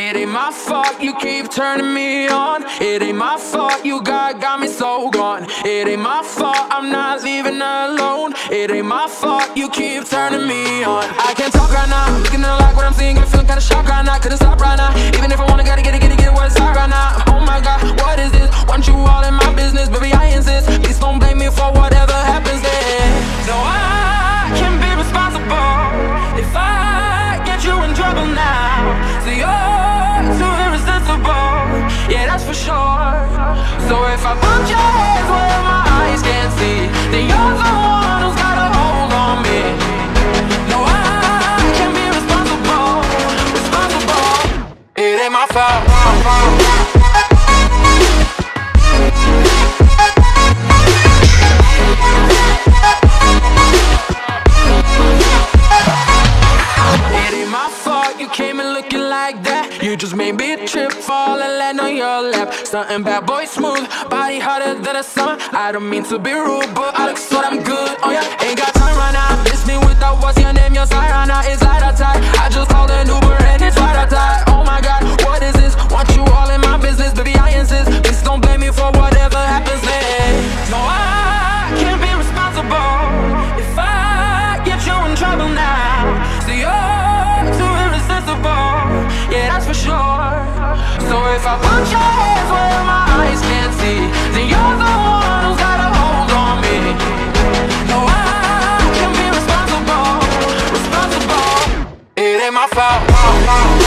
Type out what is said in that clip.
It ain't my fault you keep turning me on. It ain't my fault you got me so gone. It ain't my fault I'm not leaving alone. It ain't my fault you keep turning me on. I can't talk right now, looking at like what I'm seeing, I'm feeling kinda shocked right now. Couldn't stop right now, even if I wanna gotta get it, what's hard right now. Oh my God, what is this? Want you all in my business, baby, I insist. Please don't blame me for whatever happens then. No, I can't be responsible if I get you in trouble now. So you're too irresistible, yeah, that's for sure. So if I put your hands where my eyes can't see, then you're the one who's got a hold on me. No, I can't be responsible. It ain't my fault. Came in looking like that. You just made me trip, fall and land on your lap. Stuntin' bad boy smooth, body hotter than a summer. I don't mean to be rude, but I look so damn good. Oh yeah, ain't got time right now. Miss me without what's your name, your Sarana. It's light outside. I just called an Uber and it's right outside. Oh my God, what is this? Want you all in my business, baby, I insist. Please don't blame me for whatever happens then. No, I can't be responsible if I get you in trouble now. So you're too irresistible, yeah, that's for sure. So if I put your hands where my eyes can't see, then you're the one who's got a hold on me. No, I can't be responsible. It ain't my fault.